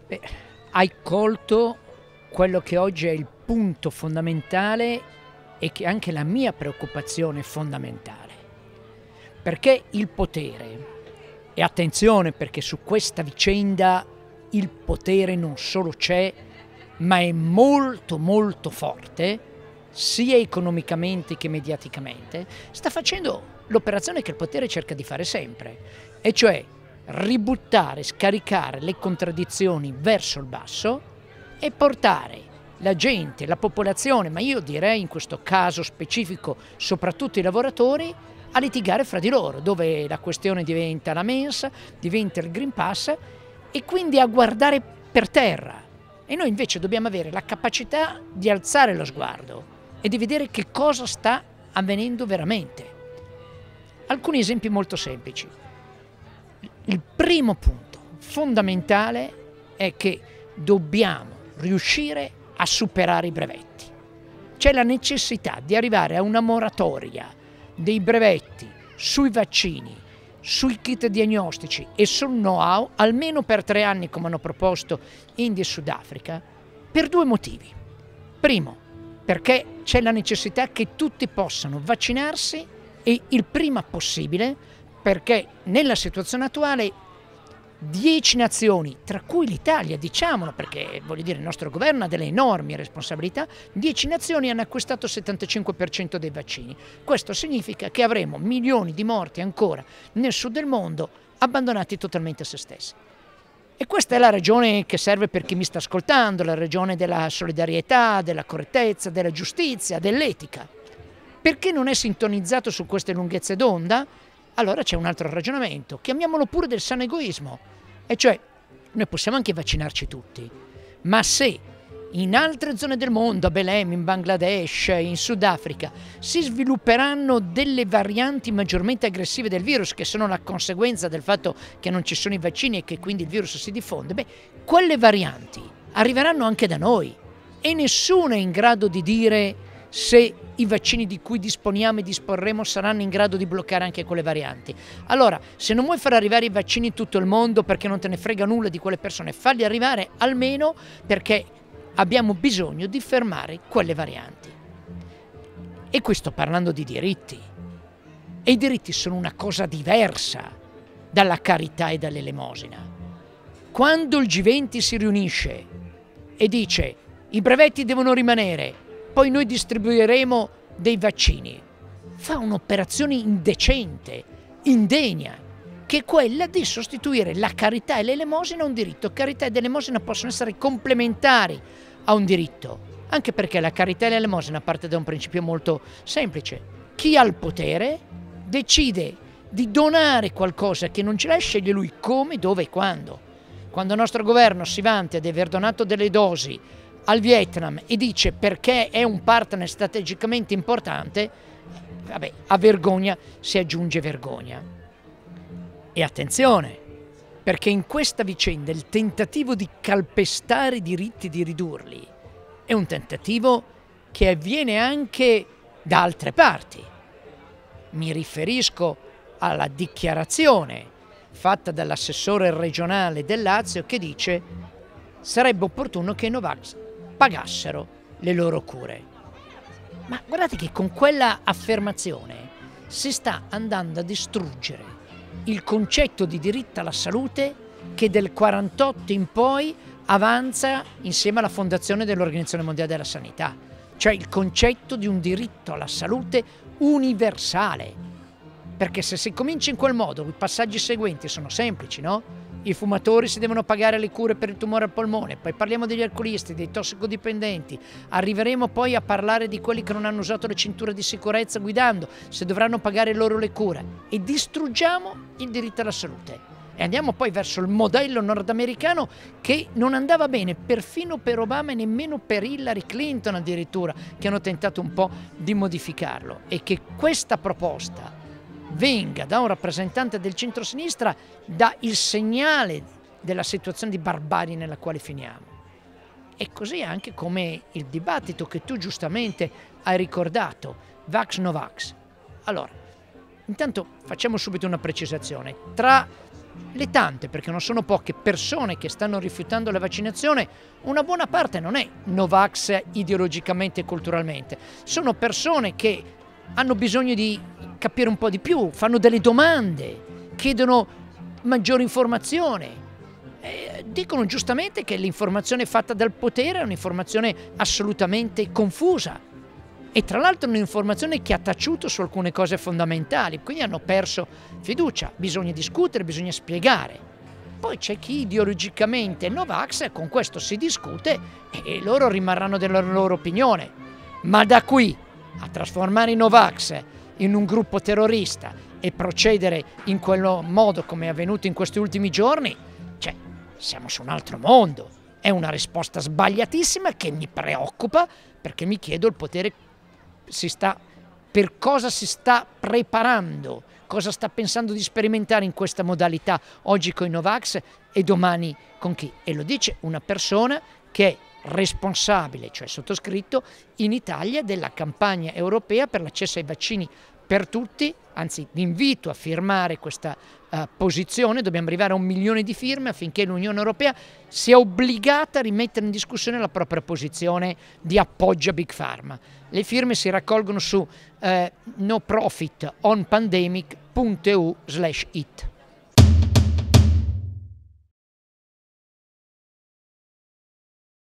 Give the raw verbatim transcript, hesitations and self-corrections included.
Beh, hai colto quello che oggi è il punto fondamentale e che è anche la mia preoccupazione fondamentale. Perché il potere, e attenzione perché su questa vicenda il potere non solo c'è, ma è molto molto forte, sia economicamente che mediaticamente, sta facendo l'operazione che il potere cerca di fare sempre, e cioè ributtare, scaricare le contraddizioni verso il basso e portare la gente, la popolazione, ma io direi in questo caso specifico soprattutto i lavoratori, a litigare fra di loro, dove la questione diventa la mensa, diventa il Green Pass e quindi a guardare per terra. E noi invece dobbiamo avere la capacità di alzare lo sguardo e di vedere che cosa sta avvenendo veramente. Alcuni esempi molto semplici. Il primo punto fondamentale è che dobbiamo riuscire a superare i brevetti. C'è la necessità di arrivare a una moratoria dei brevetti sui vaccini, sui kit diagnostici e sul know-how, almeno per tre anni come hanno proposto India e Sudafrica, per due motivi. Primo, perché c'è la necessità che tutti possano vaccinarsi e il prima possibile, perché nella situazione attuale dieci nazioni, tra cui l'Italia, diciamolo perché voglio dire il nostro governo ha delle enormi responsabilità, dieci nazioni hanno acquistato il settantacinque per cento dei vaccini. Questo significa che avremo milioni di morti ancora nel sud del mondo abbandonati totalmente a se stessi. E questa è la ragione che serve per chi mi sta ascoltando, la ragione della solidarietà, della correttezza, della giustizia, dell'etica. Perché non è sintonizzato su queste lunghezze d'onda? Allora c'è un altro ragionamento, chiamiamolo pure del sano egoismo, e cioè noi possiamo anche vaccinarci tutti, ma se in altre zone del mondo, a Belém, in Bangladesh, in Sudafrica, si svilupperanno delle varianti maggiormente aggressive del virus, che sono la conseguenza del fatto che non ci sono i vaccini e che quindi il virus si diffonde, beh, quelle varianti arriveranno anche da noi e nessuno è in grado di dire se i vaccini di cui disponiamo e disporremo saranno in grado di bloccare anche quelle varianti. Allora, se non vuoi far arrivare i vaccini in tutto il mondo perché non te ne frega nulla di quelle persone, falli arrivare almeno perché abbiamo bisogno di fermare quelle varianti. E qui sto parlando di diritti. E i diritti sono una cosa diversa dalla carità e dall'elemosina. Quando il G venti si riunisce e dice i brevetti devono rimanere, poi noi distribuiremo dei vaccini, fa un'operazione indecente, indegna, che è quella di sostituire la carità e l'elemosina a un diritto. Carità ed elemosina possono essere complementari a un diritto, anche perché la carità e l'elemosina parte da un principio molto semplice. Chi ha il potere decide di donare qualcosa che non ce l'ha, sceglie lui come, dove e quando. Quando il nostro governo si vanta di aver donato delle dosi al Vietnam e dice perché è un partner strategicamente importante, vabbè, a vergogna si aggiunge vergogna. E attenzione, perché in questa vicenda il tentativo di calpestare i diritti, di ridurli, è un tentativo che avviene anche da altre parti. Mi riferisco alla dichiarazione fatta dall'assessore regionale del Lazio che dice sarebbe opportuno che i Novax pagassero le loro cure. Ma guardate che con quella affermazione si sta andando a distruggere il concetto di diritto alla salute che del quarantotto in poi avanza insieme alla fondazione dell'Organizzazione Mondiale della Sanità, cioè il concetto di un diritto alla salute universale. Perché se si comincia in quel modo, i passaggi seguenti sono semplici, no? I fumatori si devono pagare le cure per il tumore al polmone, poi parliamo degli alcolisti, dei tossicodipendenti, arriveremo poi a parlare di quelli che non hanno usato le cinture di sicurezza guidando, se dovranno pagare loro le cure, e distruggiamo il diritto alla salute. E andiamo poi verso il modello nordamericano che non andava bene perfino per Obama e nemmeno per Hillary Clinton addirittura, che hanno tentato un po' di modificarlo. E che questa proposta venga da un rappresentante del centro-sinistra dà il segnale della situazione di barbarie nella quale finiamo. E così anche come il dibattito che tu giustamente hai ricordato, Vax-Novax. Allora, intanto facciamo subito una precisazione. Tra le tante, perché non sono poche, persone che stanno rifiutando la vaccinazione, una buona parte non è Novax ideologicamente e culturalmente, sono persone che hanno bisogno di capire un po' di più, fanno delle domande, chiedono maggiore informazione. Eh, dicono giustamente che l'informazione fatta dal potere è un'informazione assolutamente confusa e tra l'altro un'informazione che ha taciuto su alcune cose fondamentali, quindi hanno perso fiducia, bisogna discutere, bisogna spiegare. Poi c'è chi ideologicamente è Novax e con questo si discute e loro rimarranno della loro opinione, ma da qui a trasformare i Novax in un gruppo terrorista e procedere in quel modo come è avvenuto in questi ultimi giorni, cioè siamo su un altro mondo. È una risposta sbagliatissima che mi preoccupa, perché mi chiedo il potere si sta, per cosa si sta preparando, cosa sta pensando di sperimentare in questa modalità oggi con i Novax e domani con chi. E lo dice una persona che è responsabile, cioè sottoscritto, in Italia della campagna europea per l'accesso ai vaccini per tutti, anzi vi invito a firmare questa uh, posizione, dobbiamo arrivare a un milione di firme affinché l'Unione Europea sia obbligata a rimettere in discussione la propria posizione di appoggio a Big Pharma. Le firme si raccolgono su uh, noprofitonpandemic punto e u slash it.